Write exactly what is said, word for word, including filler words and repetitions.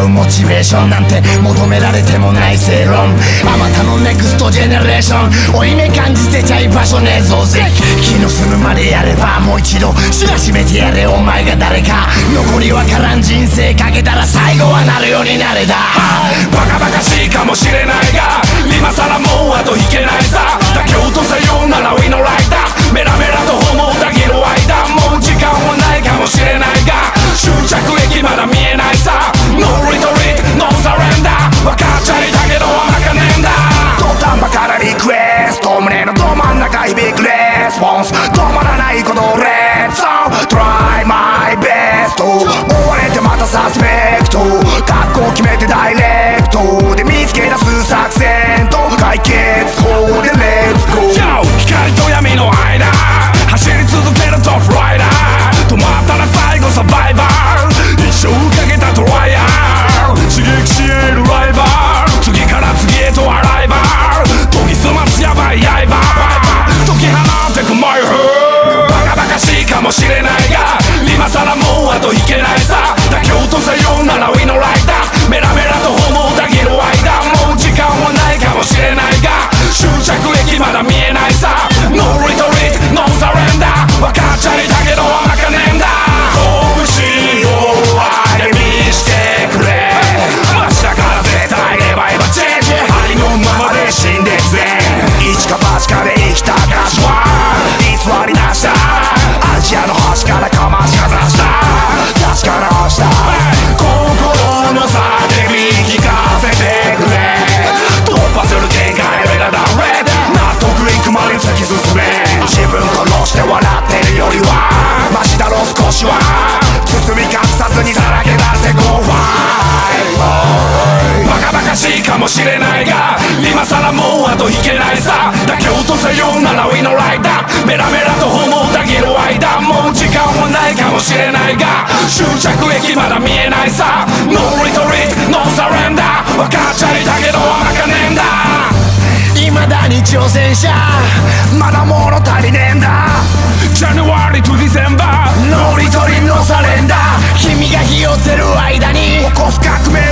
うモチベーションなんて求められてもない正論。あまたのネクストジェネレーション、負い目感じてちゃ居場所ねえぞぜ。気の済むまでやればもう一度知らしめてやれ、お前が誰か。残りわからん人生かけたら最後はなるようになれだ。 バカバカしいかもしれないが、今さらもう後引けないさ。妥協とさようならウィのライター、メラメラと思うたぎる間、もう時間はないかもしれないが、終着駅まだ見えないさ。 No retreat, no surrender、 分かっちゃいたけど甘かねえんだ。土壇場からリクエスト、胸のど真ん中響くレスポンス、止まらないことをレッツオン Try my best、 追われてまたサスペクト、覚悟を決めてダイレクトで見つけ出す作戦と解決法でレッツゴー。光と闇の間走り続けるトップライダー、止まったら最後サバイバー、一生かけたトライアル、刺激し得るライバー、次から次へとアライバー、研ぎ澄ますやばい刃、解き放ってくマイフー。バカバカしいかもしれないが、今さらもう後引けないさ。妥協とさようならウィのライター、メラメラと思うたぎる間、もう時間はないかもしれないが、終着駅まだ見えないさ。 No retreat, no surrender、 分かっちゃいたけど甘かねえんだ。拳を上げ見してくれ、明日から絶対レバイバチェンジ、ありのままで死んでくぜ。一か八かで生きた証は偽りなしだ、アジアの端からかましかざした確かなした心の叫び聞かせてくれ、突破する限界目がダメ、納得いくまで突き進め、自分殺して笑ってるよりはマシだろ少しは、包み隠さずにさらけ出してゴーファイ。バカバカしいかもしれないが、今さらもう後引けないさ。妥協とさようならウィのライター、メラメラと思うたぎる間、もう時間はないかもしれないが、終着駅まだ見えないさ。 No retreat, no surrender、 分かっちゃいたけど甘かねえんだ。 未だに挑戦者、まだ物足りねえんだ。 January to December、 ノリトリのサレンダー、君がひよってる間に起こす革命